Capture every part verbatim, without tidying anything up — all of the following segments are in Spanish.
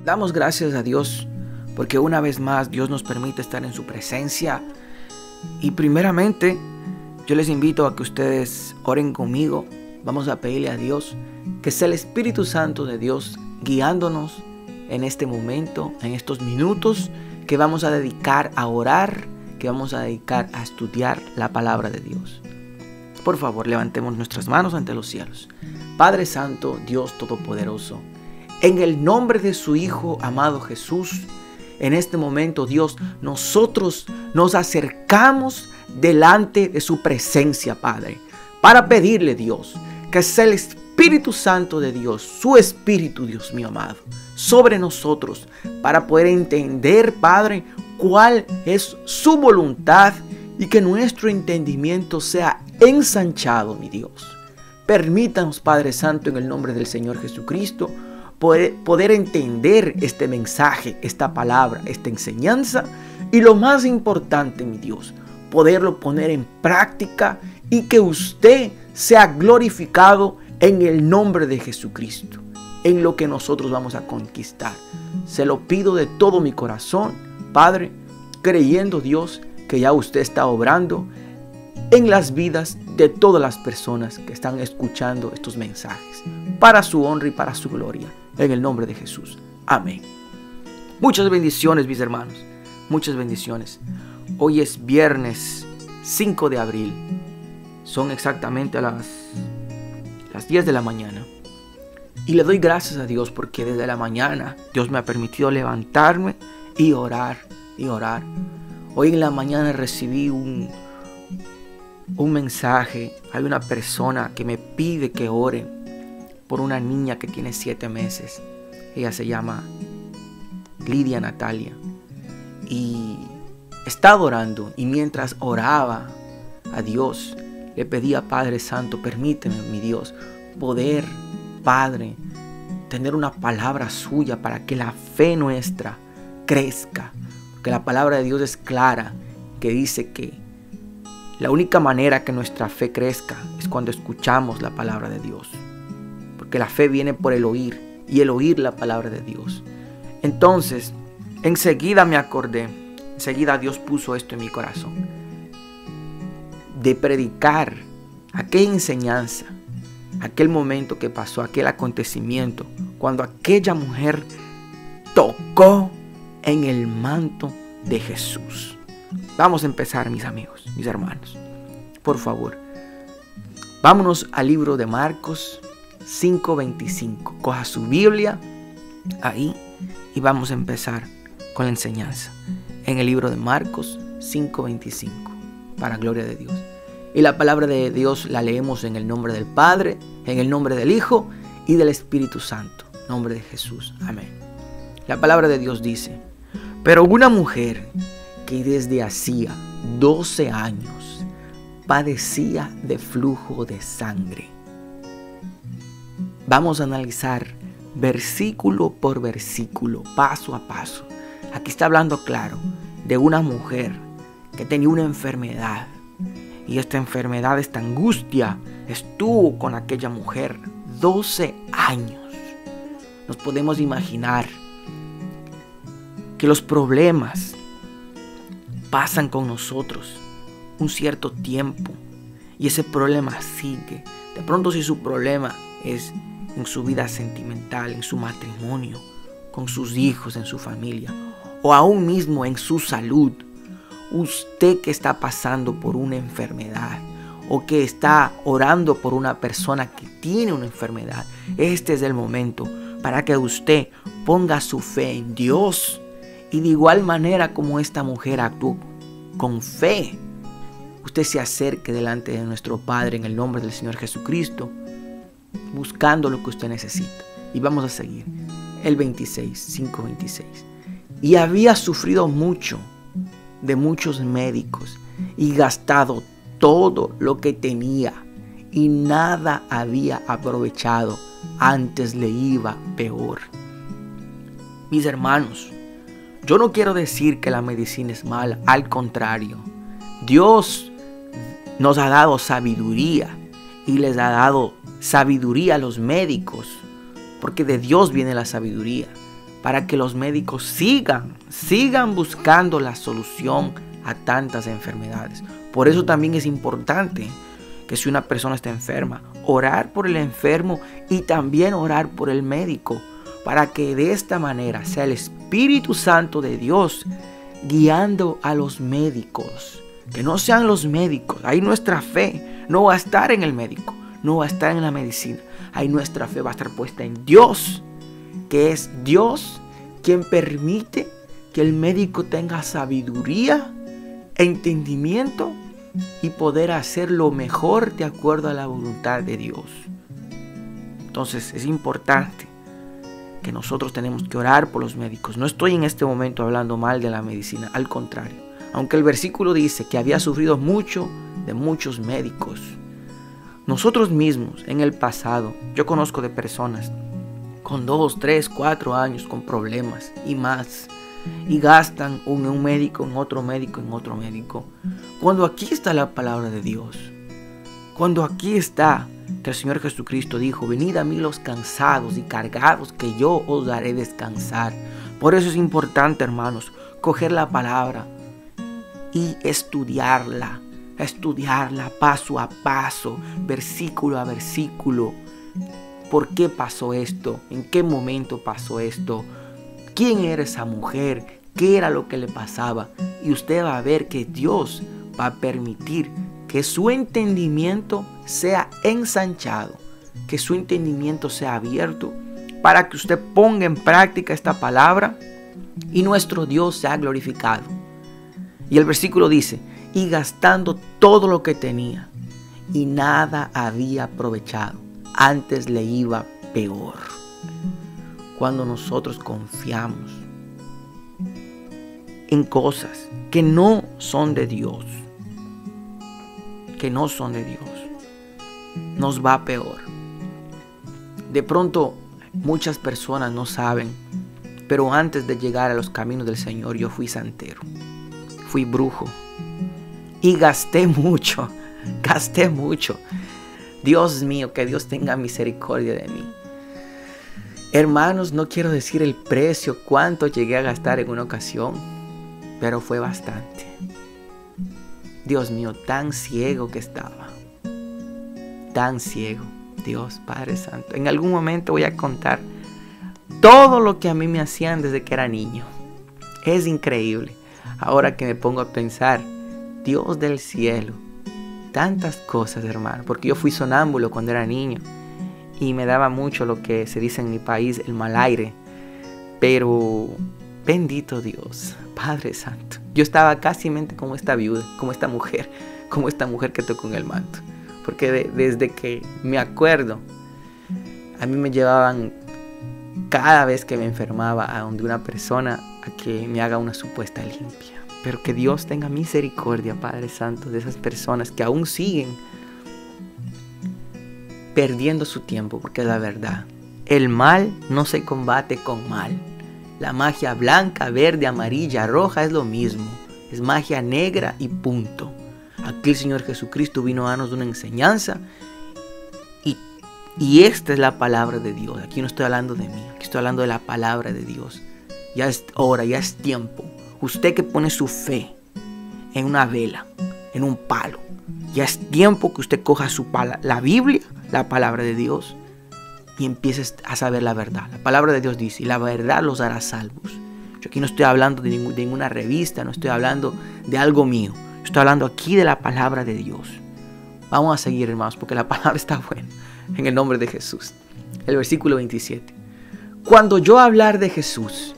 Damos gracias a Dios porque una vez más Dios nos permite estar en su presencia. Y primeramente yo les invito a que ustedes oren conmigo. Vamos a pedirle a Dios que sea el Espíritu Santo de Dios guiándonos en este momento, en estos minutos que vamos a dedicar a orar, que vamos a dedicar a estudiar la palabra de Dios. Por favor, levantemos nuestras manos ante los cielos. Padre Santo, Dios Todopoderoso, en el nombre de su Hijo amado Jesús, en este momento, Dios, nosotros nos acercamos delante de su presencia, Padre, para pedirle, Dios, que sea el Espíritu Santo de Dios, su Espíritu, Dios mío amado, sobre nosotros, para poder entender, Padre, cuál es su voluntad y que nuestro entendimiento sea ensanchado, mi Dios. Permítanos, Padre Santo, en el nombre del Señor Jesucristo, poder, poder entender este mensaje, esta palabra, esta enseñanza, y lo más importante, mi Dios, poderlo poner en práctica y que usted sea glorificado en el nombre de Jesucristo, en lo que nosotros vamos a conquistar. Se lo pido de todo mi corazón, Padre, creyendo, Dios, que ya usted está obrando en las vidas de todas las personas que están escuchando estos mensajes, para su honra y para su gloria, en el nombre de Jesús. Amén. Muchas bendiciones, mis hermanos, muchas bendiciones. Hoy es viernes cinco de abril, son exactamente las, las diez de la mañana. Y le doy gracias a Dios porque desde la mañana Dios me ha permitido levantarme y orar, y orar. Hoy en la mañana recibí un, un mensaje. Hay una persona que me pide que ore por una niña que tiene siete meses. Ella se llama Lidia Natalia. Y estaba orando. Y mientras oraba a Dios, le pedía, Padre Santo, permíteme, mi Dios, poder, Padre, tener una palabra suya para que la fe nuestra crezca. Porque la palabra de Dios es clara, que dice que la única manera que nuestra fe crezca es cuando escuchamos la palabra de Dios. Porque la fe viene por el oír, y el oír la palabra de Dios. Entonces, enseguida me acordé, enseguida Dios puso esto en mi corazón, de predicar aquella enseñanza, aquel momento que pasó, aquel acontecimiento, cuando aquella mujer tocó en el manto de Jesús. Vamos a empezar, mis amigos, mis hermanos. Por favor, vámonos al libro de Marcos cinco veinticinco. Coja su Biblia ahí y vamos a empezar con la enseñanza. En el libro de Marcos cinco veinticinco, para gloria de Dios. Y la palabra de Dios la leemos en el nombre del Padre, en el nombre del Hijo y del Espíritu Santo. Nombre de Jesús. Amén. La palabra de Dios dice: pero una mujer que desde hacía doce años padecía de flujo de sangre. Vamos a analizar versículo por versículo, paso a paso. Aquí está hablando claro de una mujer que tenía una enfermedad. Y esta enfermedad, esta angustia, estuvo con aquella mujer doce años. Nos podemos imaginar que los problemas pasan con nosotros un cierto tiempo y ese problema sigue. De pronto, si su problema es en su vida sentimental, en su matrimonio, con sus hijos, en su familia, o aún mismo en su salud, usted que está pasando por una enfermedad o que está orando por una persona que tiene una enfermedad, este es el momento para que usted ponga su fe en Dios. Y de igual manera como esta mujer actuó con fe, usted se acerque delante de nuestro Padre en el nombre del Señor Jesucristo, buscando lo que usted necesita. Y vamos a seguir. El veintiséis, cinco veintiséis. Y había sufrido mucho de muchos médicos y gastado todo lo que tenía y nada había aprovechado, antes le iba peor. Mis hermanos, yo no quiero decir que la medicina es mala, al contrario. Dios nos ha dado sabiduría y les ha dado sabiduría a los médicos, porque de Dios viene la sabiduría. para que los médicos sigan, sigan buscando la solución a tantas enfermedades. Por eso también es importante que si una persona está enferma, orar por el enfermo y también orar por el médico, para que de esta manera sea el Espíritu Santo de Dios guiando a los médicos. Que no sean los médicos. Ahí nuestra fe no va a estar en el médico, no va a estar en la medicina. Ahí nuestra fe va a estar puesta en Dios, que es Dios quien permite que el médico tenga sabiduría, entendimiento y poder hacer lo mejor de acuerdo a la voluntad de Dios. Entonces es importante que nosotros tenemos que orar por los médicos. No estoy en este momento hablando mal de la medicina, al contrario. Aunque el versículo dice que había sufrido mucho de muchos médicos. Nosotros mismos en el pasado, yo conozco de personas con dos, tres, cuatro años con problemas y más. Y gastan un, un médico, en otro médico, en otro médico. Cuando aquí está la palabra de Dios. Cuando aquí está que el Señor Jesucristo dijo: venid a mí los cansados y cargados, que yo os daré descansar. Por eso es importante, hermanos, coger la palabra y estudiarla. Estudiarla paso a paso, versículo a versículo. ¿Por qué pasó esto? ¿En qué momento pasó esto? ¿Quién era esa mujer? ¿Qué era lo que le pasaba? Y usted va a ver que Dios va a permitir que su entendimiento sea ensanchado, que su entendimiento sea abierto, para que usted ponga en práctica esta palabra y nuestro Dios sea glorificado. Y el versículo dice: y gastando todo lo que tenía, y nada había aprovechado, antes le iba peor. Cuando nosotros confiamos en cosas que no son de Dios, que no son de Dios, nos va peor. De pronto muchas personas no saben, pero antes de llegar a los caminos del Señor yo fui santero, fui brujo y gasté mucho, gasté mucho. Dios mío, que Dios tenga misericordia de mí. Hermanos, no quiero decir el precio, cuánto llegué a gastar en una ocasión, pero fue bastante. Dios mío, tan ciego que estaba. Tan ciego. Dios, Padre Santo. En algún momento voy a contar todo lo que a mí me hacían desde que era niño. Es increíble. Ahora que me pongo a pensar, Dios del cielo, tantas cosas, hermano. Porque yo fui sonámbulo cuando era niño y me daba mucho lo que se dice en mi país, el mal aire. Pero bendito Dios, Padre Santo. Yo estaba casi como esta viuda, como esta mujer, como esta mujer que tocó en el manto. Porque de, desde que me acuerdo, a mí me llevaban cada vez que me enfermaba a donde una persona a que me haga una supuesta limpia. Pero que Dios tenga misericordia, Padre Santo, de esas personas que aún siguen perdiendo su tiempo, porque es la verdad. El mal no se combate con mal. La magia blanca, verde, amarilla, roja es lo mismo. Es magia negra y punto. Aquí el Señor Jesucristo vino a darnos una enseñanza y, y esta es la palabra de Dios. Aquí no estoy hablando de mí, aquí estoy hablando de la palabra de Dios. Ya es hora, ya es tiempo. Usted que pone su fe en una vela, en un palo, ya es tiempo que usted coja su pala, la Biblia, la palabra de Dios, y empieces a saber la verdad. La palabra de Dios dice: y la verdad los hará salvos. Yo aquí no estoy hablando de, ningún, de ninguna revista, no estoy hablando de algo mío. Estoy hablando aquí de la palabra de Dios. Vamos a seguir, hermanos, porque la palabra está buena. En el nombre de Jesús. El versículo veintisiete. Cuando yo hablar de Jesús,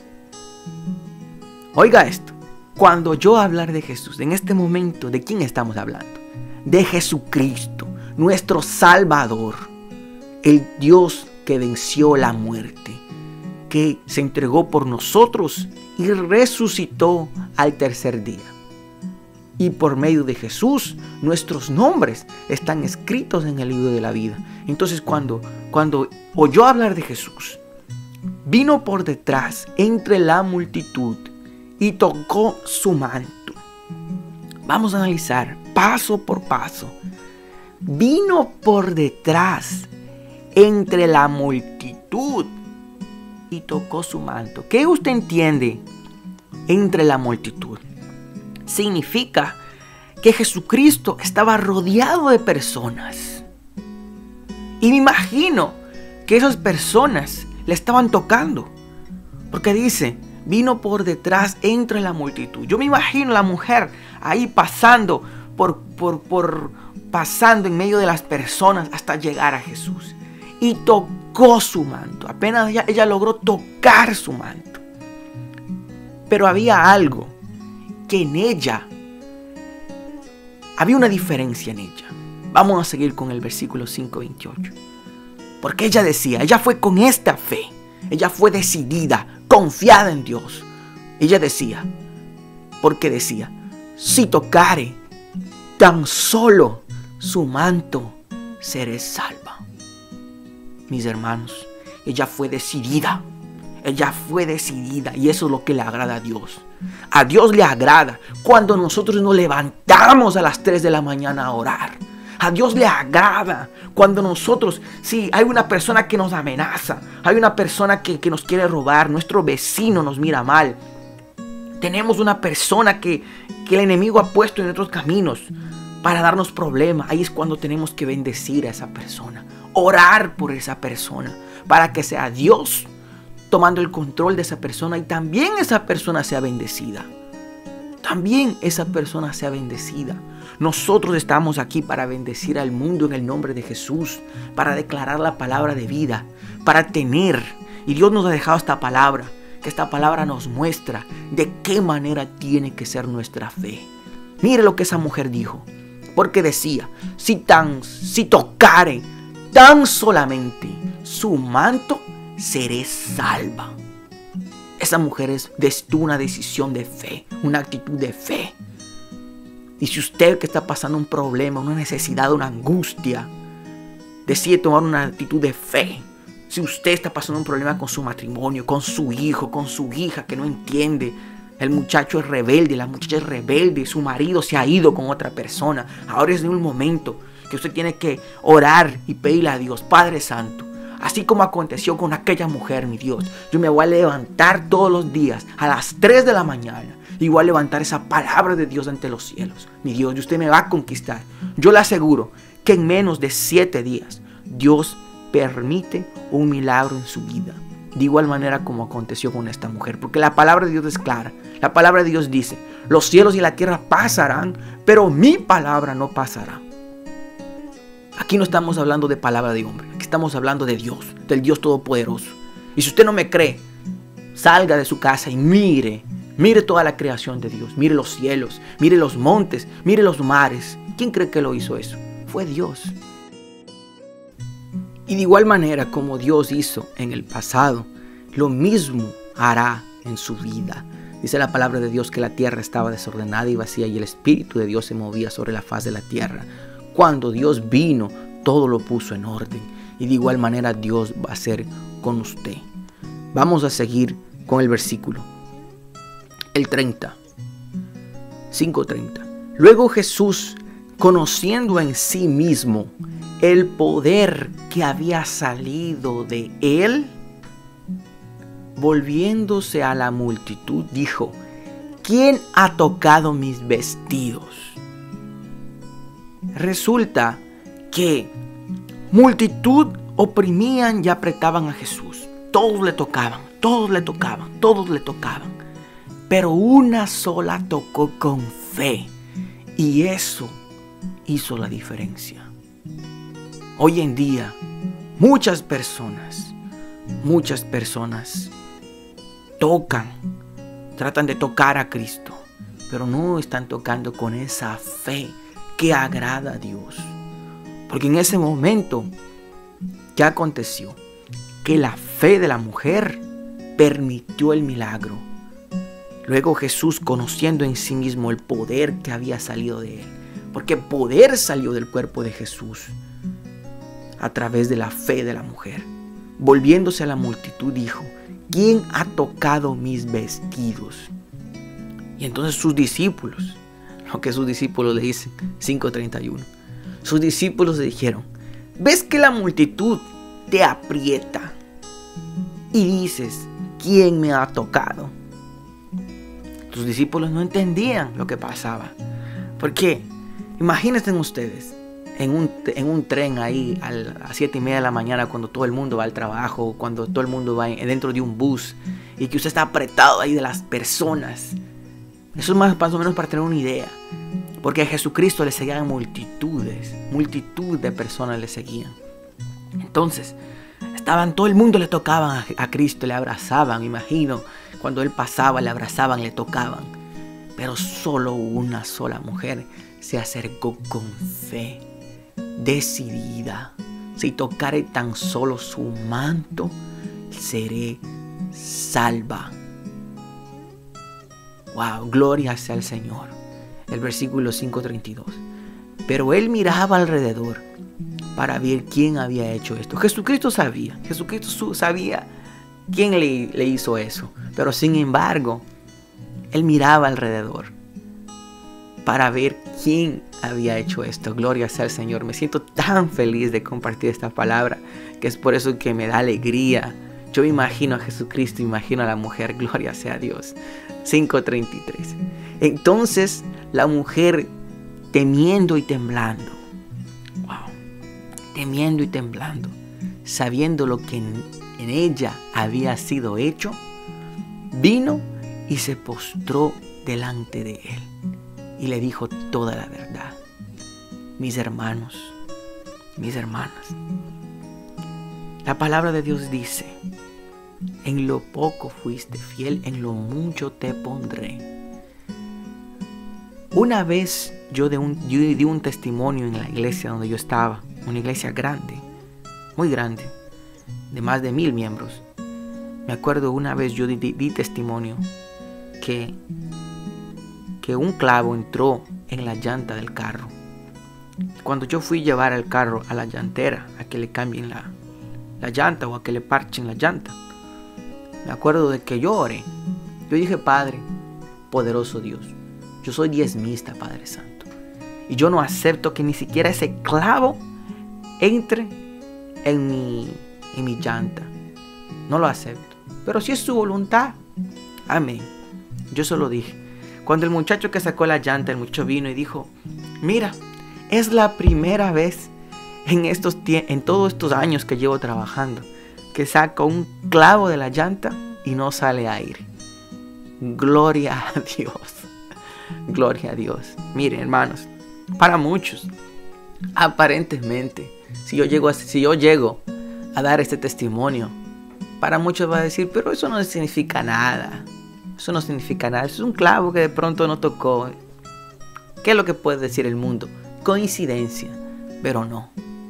oiga esto. Cuando yo hablar de Jesús, en este momento, ¿de quién estamos hablando? De Jesucristo, nuestro Salvador, el Dios que venció la muerte, que se entregó por nosotros y resucitó al tercer día. Y por medio de Jesús, nuestros nombres están escritos en el libro de la vida. Entonces, cuando, cuando oyó hablar de Jesús, vino por detrás entre la multitud y tocó su manto. Vamos a analizar paso por paso. Vino por detrás entre la multitud. y tocó su manto. ¿Qué usted entiende entre la multitud? Significa que Jesucristo estaba rodeado de personas. Y me imagino que esas personas le estaban tocando. Porque dice, vino por detrás entre la multitud. Yo me imagino a la mujer ahí pasando por, por, por, pasando en medio de las personas hasta llegar a Jesús. Y tocó su manto. Apenas ella, ella logró tocar su manto. Pero había algo que en ella, había una diferencia en ella. Vamos a seguir con el versículo cinco veintiocho. Porque ella decía, ella fue con esta fe. Ella fue decidida, confiada en Dios. Ella decía, porque decía, si tocare tan solo su manto, seré salva. Mis hermanos, ella fue decidida. Ella fue decidida y eso es lo que le agrada a Dios. A Dios le agrada cuando nosotros nos levantamos a las tres de la mañana a orar. A Dios le agrada cuando nosotros, si hay una persona que nos amenaza, hay una persona que, que nos quiere robar, nuestro vecino nos mira mal, tenemos una persona que, que el enemigo ha puesto en nuestros caminos para darnos problemas. Ahí es cuando tenemos que bendecir a esa persona, orar por esa persona, para que sea Dios tomando el control de esa persona y también esa persona sea bendecida. También esa persona sea bendecida. Nosotros estamos aquí para bendecir al mundo en el nombre de Jesús, para declarar la palabra de vida, para tener, y Dios nos ha dejado esta palabra, que esta palabra nos muestra de qué manera tiene que ser nuestra fe. Mire lo que esa mujer dijo, porque decía, si tan, si tocare tan solamente su manto, seré salva. Esa mujer es una decisión de fe, una actitud de fe. Y si usted que está pasando un problema, una necesidad, una angustia, decide tomar una actitud de fe. Si usted está pasando un problema con su matrimonio, con su hijo, con su hija que no entiende, el muchacho es rebelde, la muchacha es rebelde, su marido se ha ido con otra persona. Ahora es de un momento que usted tiene que orar y pedirle a Dios, Padre Santo, así como aconteció con aquella mujer, mi Dios, yo me voy a levantar todos los días a las tres de la mañana y voy a levantar esa palabra de Dios ante los cielos. Mi Dios, y usted me va a conquistar. Yo le aseguro que en menos de siete días Dios permite un milagro en su vida. De igual manera como aconteció con esta mujer. Porque la palabra de Dios es clara. La palabra de Dios dice, los cielos y la tierra pasarán, pero mi palabra no pasará. Aquí no estamos hablando de palabra de hombre. Aquí estamos hablando de Dios, del Dios Todopoderoso. Y si usted no me cree, salga de su casa y mire. Mire toda la creación de Dios. Mire los cielos, mire los montes, mire los mares. ¿Quién cree que lo hizo eso? Fue Dios. Y de igual manera como Dios hizo en el pasado, lo mismo hará en su vida. Dice la palabra de Dios que la tierra estaba desordenada y vacía y el Espíritu de Dios se movía sobre la faz de la tierra. Cuando Dios vino, todo lo puso en orden. Y de igual manera Dios va a hacer con usted. Vamos a seguir con el versículo. El treinta. cinco treinta. Luego Jesús, conociendo en sí mismo el poder que había salido de él, volviéndose a la multitud, dijo, ¿quién ha tocado mis vestidos? Resulta que multitud oprimían y apretaban a Jesús. Todos le tocaban, todos le tocaban, todos le tocaban. Pero una sola tocó con fe. Y eso hizo la diferencia. Hoy en día, muchas personas, muchas personas tocan, tratan de tocar a Cristo, pero no están tocando con esa fe que agrada a Dios. Porque en ese momento, ¿qué aconteció? Que la fe de la mujer permitió el milagro. Luego Jesús, conociendo en sí mismo el poder que había salido de él, porque poder salió del cuerpo de Jesús a través de la fe de la mujer, volviéndose a la multitud dijo, ¿quién ha tocado mis vestidos? Y entonces sus discípulos, lo que sus discípulos le dicen, cinco treinta y uno, sus discípulos le dijeron, ¿ves que la multitud te aprieta y dices, ¿quién me ha tocado? Tus discípulos no entendían lo que pasaba. ¿Por qué? Imagínense ustedes en un, en un tren ahí a las siete y media de la mañana, cuando todo el mundo va al trabajo, cuando todo el mundo va en, dentro de un bus, y que usted está apretado ahí de las personas. Eso es más, más o menos para tener una idea. Porque a Jesucristo le seguían multitudes, multitud de personas le seguían. Entonces, estaban, todo el mundo le tocaban a, a Cristo, le abrazaban, me imagino. Cuando Él pasaba, le abrazaban, le tocaban. Pero solo una sola mujer se acercó con fe, decidida. Si tocare tan solo su manto, seré salva. Wow, gloria sea al Señor. El versículo cinco treinta y dos. Pero él miraba alrededor para ver quién había hecho esto. Jesucristo sabía, Jesucristo sabía quién le, le hizo eso. Pero sin embargo, él miraba alrededor para ver quién había hecho esto. Gloria sea al Señor. Me siento tan feliz de compartir esta palabra, que es por eso que me da alegría. Yo imagino a Jesucristo, imagino a la mujer. Gloria sea a Dios. cinco treinta y tres. Entonces la mujer, temiendo y temblando, wow, temiendo y temblando, sabiendo lo que en, en ella había sido hecho, vino y se postró delante de él y le dijo toda la verdad. Mis hermanos, mis hermanas, la palabra de Dios dice: en lo poco fuiste fiel, en lo mucho te pondré. Una vez yo, de un, yo di un testimonio en la iglesia donde yo estaba, una iglesia grande, muy grande, de más de mil miembros. Me acuerdo una vez yo di, di, di testimonio que, que un clavo entró en la llanta del carro. Cuando yo fui a llevar el carro a la llantera, a que le cambien la, la llanta o a que le parchen la llanta, me acuerdo de que yo oré. Yo dije: Padre, poderoso Dios, yo soy diezmista, Padre Santo, y yo no acepto que ni siquiera ese clavo entre en mi, en mi llanta. No lo acepto. Pero si es su voluntad, amén. Yo solo dije. Cuando el muchacho que sacó la llanta, el muchacho vino y dijo: mira, es la primera vez en, estos, en todos estos años que llevo trabajando que saco un clavo de la llanta y no sale aire. Gloria a Dios. Gloria a Dios. Miren, hermanos, para muchos, aparentemente, si yo llego a, si yo llego a dar este testimonio, para muchos va a decir: pero eso no significa nada. Eso no significa nada. Eso es un clavo que de pronto no tocó. ¿Qué es lo que puede decir el mundo? Coincidencia. Pero no.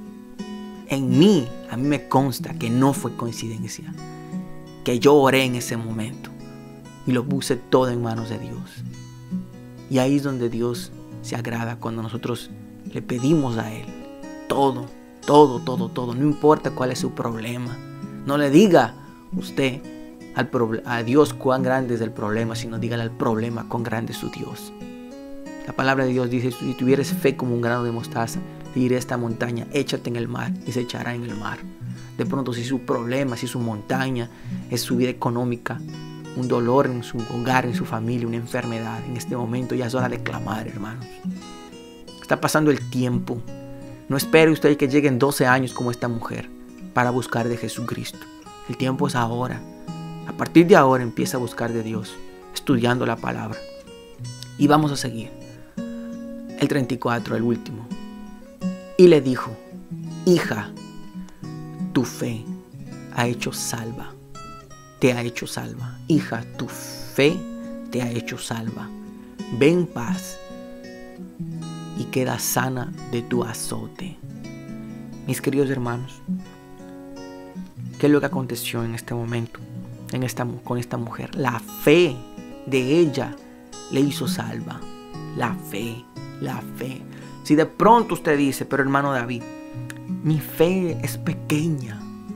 En mí, a mí me consta que no fue coincidencia. Que yo oré en ese momento y lo puse todo en manos de Dios. Y ahí es donde Dios se agrada, cuando nosotros le pedimos a Él todo, todo, todo, todo. No importa cuál es su problema. No le diga usted al a Dios cuán grande es el problema, sino dígale al problema cuán grande es su Dios. La palabra de Dios dice: si tuvieres fe como un grano de mostaza, le diré a esta montaña: échate en el mar, y se echará en el mar. De pronto, si su problema, si su montaña es su vida económica, un dolor en su hogar, en su familia, una enfermedad, en este momento ya es hora de clamar, hermanos. Está pasando el tiempo. No espere usted que lleguen doce años como esta mujer para buscar de Jesucristo. El tiempo es ahora. A partir de ahora empieza a buscar de Dios, estudiando la palabra. Y vamos a seguir. El treinta y cuatro, el último. Y le dijo: hija, tu fe ha hecho salva. Te ha hecho salva. Hija, tu fe te ha hecho salva. Ve en paz y queda sana de tu azote. Mis queridos hermanos, ¿qué es lo que aconteció en este momento en esta, con esta mujer? La fe de ella le hizo salva. La fe, la fe. Si de pronto usted dice: pero hermano David, mi fe es pequeña,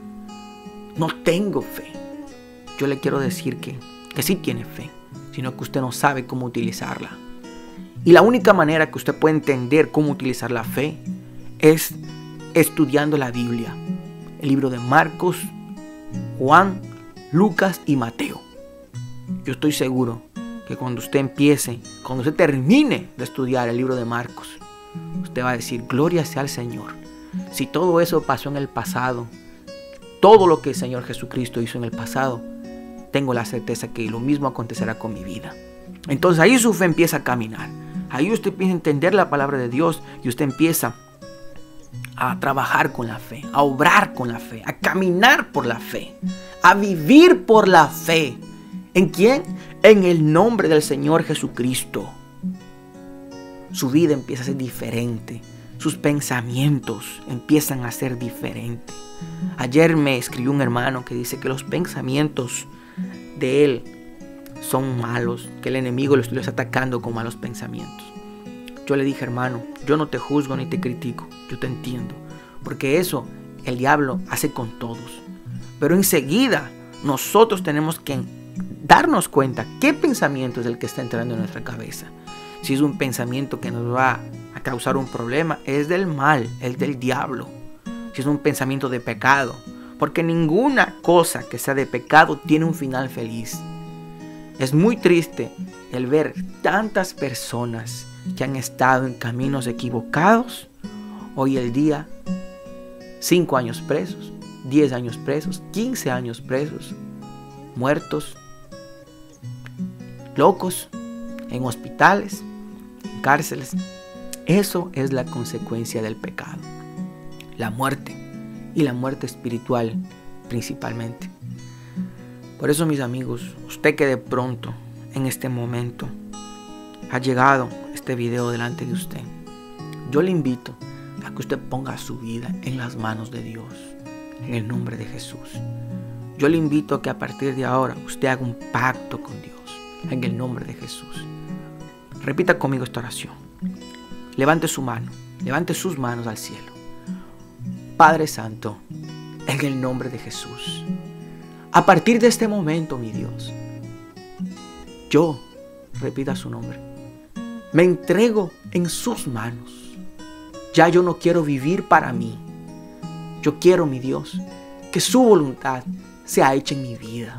no tengo fe. Yo le quiero decir que, que sí tiene fe, sino que usted no sabe cómo utilizarla. Y la única manera que usted puede entender cómo utilizar la fe es estudiando la Biblia. El libro de Marcos, Juan Lucas y Mateo. Yo estoy seguro que cuando usted empiece, cuando usted termine de estudiar el libro de Marcos, usted va a decir, gloria sea al Señor. Si todo eso pasó en el pasado, todo lo que el Señor Jesucristo hizo en el pasado, tengo la certeza que lo mismo acontecerá con mi vida. Entonces ahí su fe empieza a caminar. Ahí usted empieza a entender la palabra de Dios y usted empieza a trabajar con la fe, a obrar con la fe, a caminar por la fe, a vivir por la fe. ¿En quién? En el nombre del Señor Jesucristo. Su vida empieza a ser diferente. Sus pensamientos empiezan a ser diferentes. Ayer me escribió un hermano que dice que los pensamientos de él son malos, que el enemigo lo está atacando con malos pensamientos. Yo le dije, hermano, yo no te juzgo ni te critico, yo te entiendo, porque eso el diablo hace con todos. Pero enseguida nosotros tenemos que darnos cuenta qué pensamiento es el que está entrando en nuestra cabeza. Si es un pensamiento que nos va a causar un problema, es del mal, es del diablo. Si es un pensamiento de pecado, porque ninguna cosa que sea de pecado tiene un final feliz. Es muy triste el ver tantas personas que han estado en caminos equivocados, hoy el día, cinco años presos, diez años presos, quince años presos, muertos, locos, en hospitales, en cárceles. Eso es la consecuencia del pecado, la muerte, y la muerte espiritual principalmente. Por eso, mis amigos, usted que de pronto en este momento ha llegado este video delante de usted, yo le invito a que usted ponga su vida en las manos de Dios, en el nombre de Jesús. Yo le invito a que a partir de ahora usted haga un pacto con Dios, en el nombre de Jesús. Repita conmigo esta oración. Levante su mano, levante sus manos al cielo. Padre Santo, en el nombre de Jesús, a partir de este momento, mi Dios, yo, repita su nombre, me entrego en sus manos. Ya yo no quiero vivir para mí. Yo quiero, mi Dios, que su voluntad sea hecha en mi vida.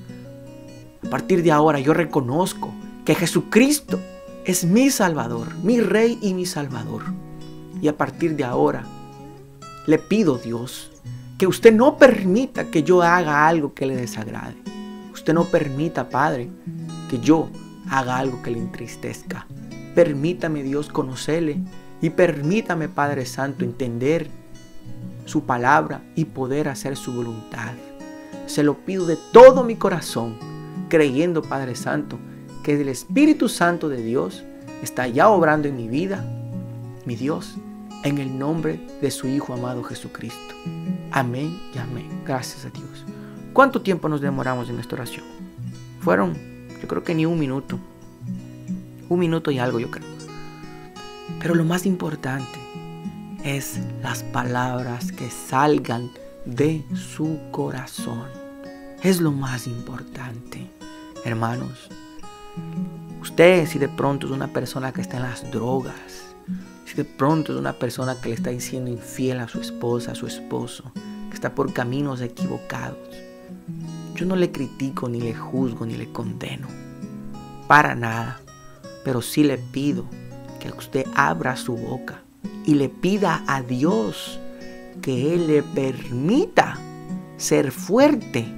A partir de ahora yo reconozco que Jesucristo es mi Salvador, mi Rey y mi Salvador. Y a partir de ahora le pido, Dios, que usted no permita que yo haga algo que le desagrade. Usted no permita, Padre, que yo haga algo que le entristezca. Permítame, Dios, conocerle y permítame, Padre Santo, entender su palabra y poder hacer su voluntad. Se lo pido de todo mi corazón, creyendo, Padre Santo, que el Espíritu Santo de Dios está ya obrando en mi vida, mi Dios, en el nombre de su Hijo amado Jesucristo. Amén y amén. Gracias a Dios. ¿Cuánto tiempo nos demoramos en esta oración? Fueron, yo creo que ni un minuto. Un minuto y algo, yo creo. Pero lo más importante es las palabras que salgan de su corazón. Es lo más importante, hermanos. Usted, si de pronto es una persona que está en las drogas, si de pronto es una persona que le está diciendo infiel a su esposa, a su esposo, que está por caminos equivocados, yo no le critico, ni le juzgo, ni le condeno, para nada. Pero sí le pido que usted abra su boca y le pida a Dios que Él le permita ser fuerte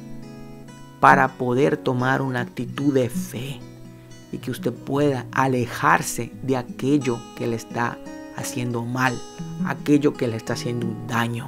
para poder tomar una actitud de fe y que usted pueda alejarse de aquello que le está haciendo mal, aquello que le está haciendo un daño.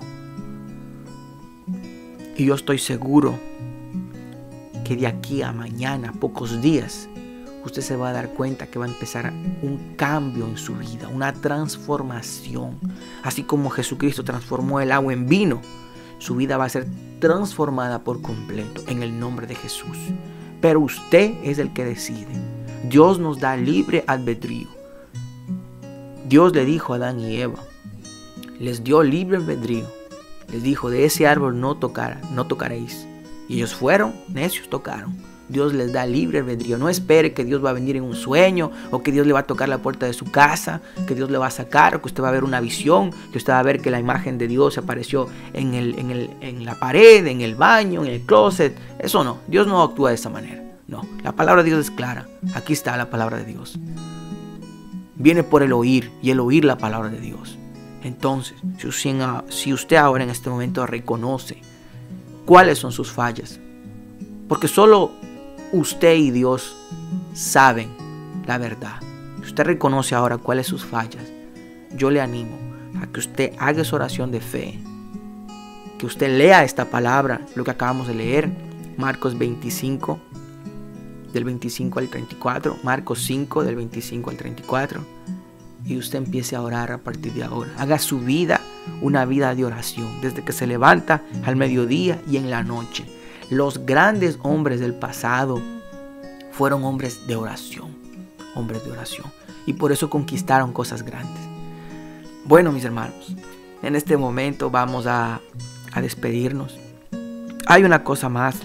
Y yo estoy seguro que de aquí a mañana, pocos días, usted se va a dar cuenta que va a empezar un cambio en su vida, una transformación. Así como Jesucristo transformó el agua en vino, su vida va a ser transformada por completo en el nombre de Jesús. Pero usted es el que decide. Dios nos da libre albedrío. Dios le dijo a Adán y Eva, les dio libre albedrío. Les dijo, de ese árbol no tocar, no tocaréis. Y ellos fueron, necios, tocaron. Dios les da libre albedrío. No espere que Dios va a venir en un sueño, o que Dios le va a tocar la puerta de su casa, que Dios le va a sacar, o que usted va a ver una visión, que usted va a ver que la imagen de Dios apareció en, el, en, el, en la pared, en el baño, en el closet. Eso no, Dios no actúa de esa manera. No, la palabra de Dios es clara. Aquí está la palabra de Dios. Viene por el oír, y el oír la palabra de Dios. Entonces, si usted ahora en este momento reconoce cuáles son sus fallas, porque solo usted y Dios saben la verdad. Si usted reconoce ahora cuáles son sus fallas, yo le animo a que usted haga esa oración de fe, que usted lea esta palabra, lo que acabamos de leer, Marcos veinticinco, del veinticinco al treinta y cuatro, Marcos cinco, del veinticinco al treinta y cuatro, y usted empiece a orar a partir de ahora. Haga su vida una vida de oración, desde que se levanta, al mediodía y en la noche. Los grandes hombres del pasado fueron hombres de oración, hombres de oración, y por eso conquistaron cosas grandes. Bueno, mis hermanos, en este momento vamos a, a despedirnos. Hay una cosa más.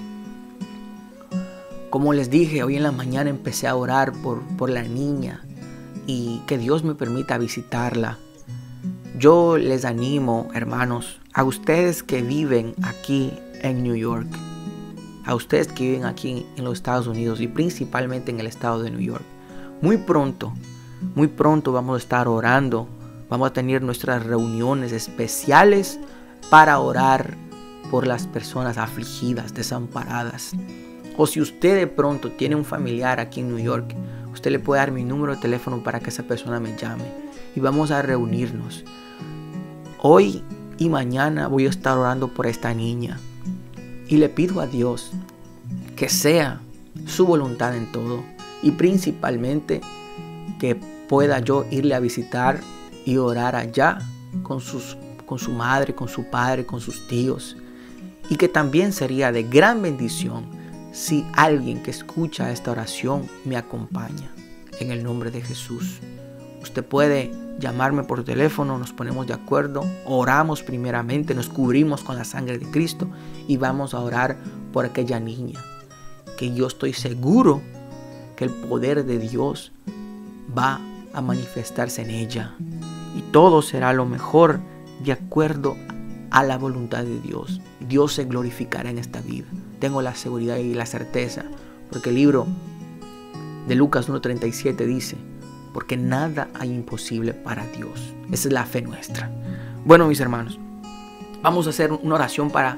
Como les dije, hoy en la mañana empecé a orar por, por la niña, y que Dios me permita visitarla. Yo les animo, hermanos, a ustedes que viven aquí en New York, a ustedes que viven aquí en los Estados Unidos y principalmente en el estado de New York. Muy pronto, muy pronto vamos a estar orando, vamos a tener nuestras reuniones especiales para orar por las personas afligidas, desamparadas. O si usted de pronto tiene un familiar aquí en New York, usted le puede dar mi número de teléfono para que esa persona me llame y vamos a reunirnos. Hoy y mañana voy a estar orando por esta niña y le pido a Dios que sea su voluntad en todo, y principalmente que pueda yo irle a visitar y orar allá con, sus, con su madre, con su padre, con sus tíos, y que también sería de gran bendición si alguien que escucha esta oración me acompaña. En el nombre de Jesús. Usted puede llamarme por teléfono, nos ponemos de acuerdo, oramos primeramente, nos cubrimos con la sangre de Cristo y vamos a orar por aquella niña, que yo estoy seguro que el poder de Dios va a manifestarse en ella y todo será lo mejor de acuerdo a la voluntad de Dios. Dios se glorificará en esta vida. Tengo la seguridad y la certeza, porque el libro de Lucas uno treinta y siete dice: porque nada hay imposible para Dios. Esa es la fe nuestra. Bueno, mis hermanos, vamos a hacer una oración para,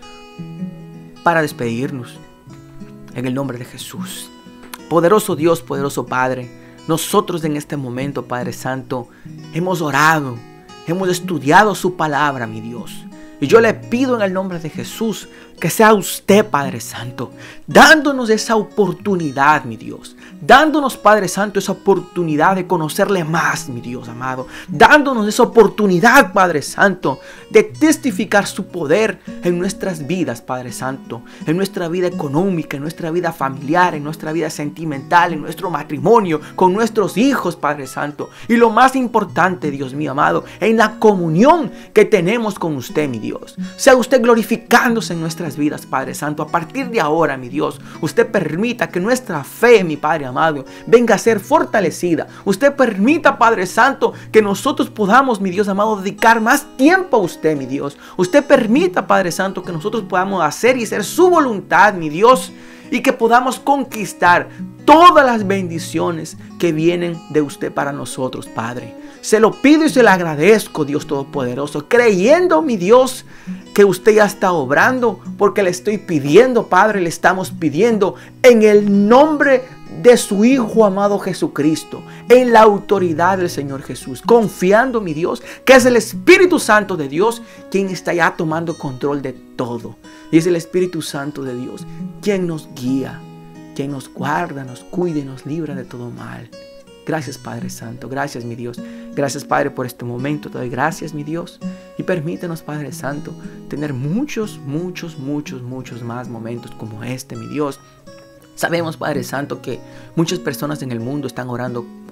para despedirnos. En el nombre de Jesús. Poderoso Dios, poderoso Padre, nosotros en este momento, Padre Santo, hemos orado, hemos estudiado su palabra, mi Dios. Y yo le pido en el nombre de Jesús que sea usted, Padre Santo, dándonos esa oportunidad, mi Dios. Dándonos, Padre Santo, esa oportunidad de conocerle más, mi Dios amado. Dándonos esa oportunidad, Padre Santo, de testificar su poder en nuestras vidas, Padre Santo. En nuestra vida económica, en nuestra vida familiar, en nuestra vida sentimental, en nuestro matrimonio, con nuestros hijos, Padre Santo. Y lo más importante, Dios mío amado, en la comunión que tenemos con usted, mi Dios. Sea usted glorificándose en nuestras vidas, Padre Santo. A partir de ahora, mi Dios, usted permita que nuestra fe, mi Padre amado, venga a ser fortalecida. Usted permita, Padre Santo, que nosotros podamos, mi Dios amado, dedicar más tiempo a usted, mi Dios. Usted permita, Padre Santo, que nosotros podamos hacer y hacer su voluntad, mi Dios, y que podamos conquistar todas las bendiciones que vienen de usted para nosotros, Padre. Se lo pido y se lo agradezco, Dios Todopoderoso, creyendo, mi Dios, que usted ya está obrando, porque le estoy pidiendo, Padre, le estamos pidiendo en el nombre de su Hijo amado Jesucristo, en la autoridad del Señor Jesús, confiando, mi Dios, que es el Espíritu Santo de Dios quien está ya tomando control de todo. Y es el Espíritu Santo de Dios quien nos guía, quien nos guarda, nos cuida y nos libra de todo mal. Gracias, Padre Santo. Gracias, mi Dios. Gracias, Padre, por este momento. Te doy gracias, mi Dios. Y permítenos, Padre Santo, tener muchos, muchos, muchos, muchos más momentos como este, mi Dios. Sabemos, Padre Santo, que muchas personas en el mundo están orando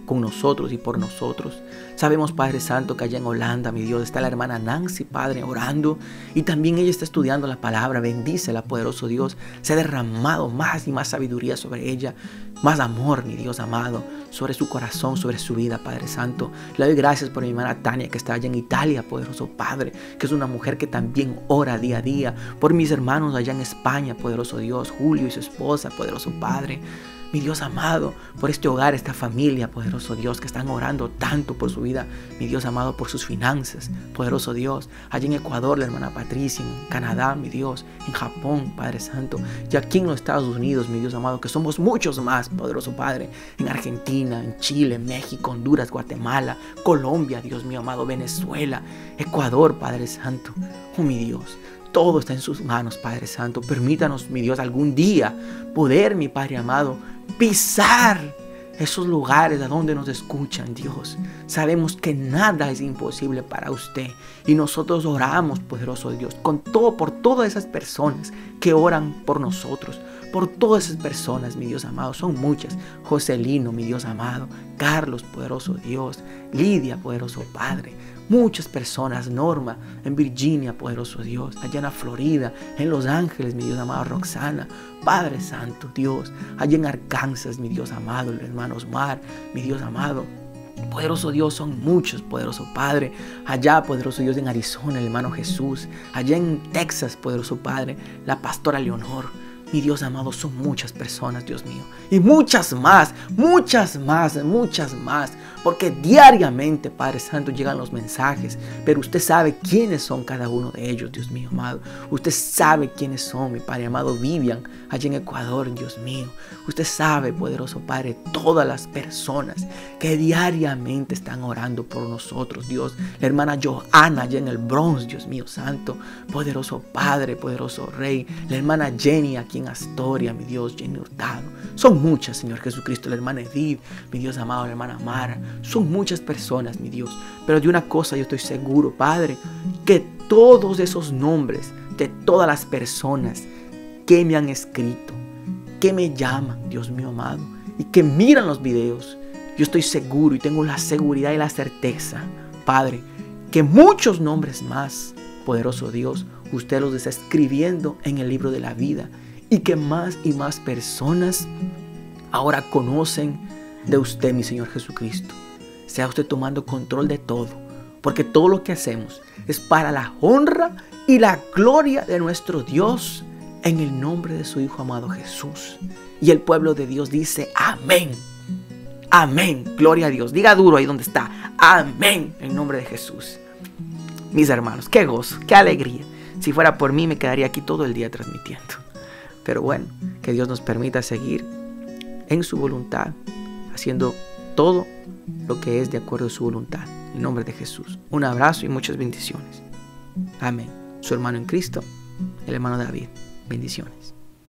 con nosotros y por nosotros. Sabemos, Padre Santo, que allá en Holanda, mi Dios, está la hermana Nancy, Padre, orando. Y también ella está estudiando la palabra. Bendícela, poderoso Dios. Se ha derramado más y más sabiduría sobre ella. Más amor, mi Dios amado, sobre su corazón, sobre su vida, Padre Santo. Le doy gracias por mi hermana Tania, que está allá en Italia, poderoso Padre, que es una mujer que también ora día a día. Por mis hermanos allá en España, poderoso Dios, Julio y su esposa, poderoso Padre. Mi Dios amado, por este hogar, esta familia, poderoso Dios, que están orando tanto por su vida. Mi Dios amado, por sus finanzas, poderoso Dios. Allí en Ecuador, la hermana Patricia, en Canadá, mi Dios, en Japón, Padre Santo. Y aquí en los Estados Unidos, mi Dios amado, que somos muchos más, poderoso Padre. En Argentina, en Chile, México, Honduras, Guatemala, Colombia, Dios mío amado, Venezuela, Ecuador, Padre Santo. Oh, mi Dios. Todo está en sus manos, Padre Santo. Permítanos, mi Dios, algún día poder, mi Padre amado, pisar esos lugares a donde nos escuchan, Dios. Sabemos que nada es imposible para usted. Y nosotros oramos, poderoso Dios, con todo, por todas esas personas que oran por nosotros. Por todas esas personas, mi Dios amado. Son muchas. Joselino, mi Dios amado. Carlos, poderoso Dios. Lidia, poderoso Padre. Muchas personas, Norma, en Virginia, poderoso Dios, allá en la Florida, en Los Ángeles, mi Dios amado, Roxana, Padre Santo, Dios, allá en Arkansas, mi Dios amado, el hermano Osmar, mi Dios amado, poderoso Dios, son muchos, poderoso Padre, allá, poderoso Dios, en Arizona, el hermano Jesús, allá en Texas, poderoso Padre, la pastora Leonor. Mi Dios amado, son muchas personas, Dios mío. Y muchas más, muchas más, muchas más. Porque diariamente, Padre Santo, llegan los mensajes. Pero usted sabe quiénes son cada uno de ellos, Dios mío amado. Usted sabe quiénes son, mi Padre amado Vivian, allá en Ecuador, Dios mío. Usted sabe, poderoso Padre, todas las personas que diariamente están orando por nosotros, Dios. La hermana Johanna, allá en el Bronx, Dios mío santo. Poderoso Padre, poderoso Rey. La hermana Jenny, aquí en Astoria, mi Dios, Jenny Hurtado. Son muchas, Señor Jesucristo. La hermana Edith, mi Dios amado, la hermana Mara. Son muchas personas, mi Dios. Pero de una cosa yo estoy seguro, Padre, que todos esos nombres de todas las personas que me han escrito, que me llaman, Dios mío amado, y que miran los videos, yo estoy seguro y tengo la seguridad y la certeza, Padre, que muchos nombres más, poderoso Dios, usted los está escribiendo en el libro de la vida. Y que más y más personas ahora conocen de usted, mi Señor Jesucristo. Sea usted tomando control de todo. Porque todo lo que hacemos es para la honra y la gloria de nuestro Dios. En el nombre de su Hijo amado Jesús. Y el pueblo de Dios dice amén. Amén. Gloria a Dios. Diga duro ahí donde está. Amén. En nombre de Jesús. Mis hermanos, qué gozo, qué alegría. Si fuera por mí me quedaría aquí todo el día transmitiendo. Pero bueno, que Dios nos permita seguir en su voluntad, haciendo todo lo que es de acuerdo a su voluntad. En nombre de Jesús. Un abrazo y muchas bendiciones. Amén. Su hermano en Cristo, el hermano David. Bendiciones.